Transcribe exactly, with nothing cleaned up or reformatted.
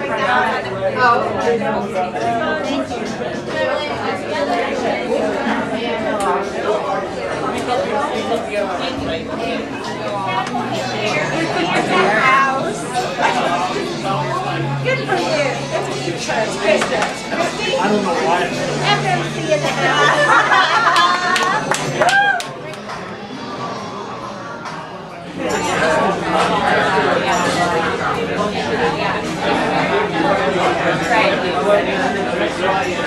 Good for you. That's what you chose. Christy. I don't know why. F M C in the house. Right.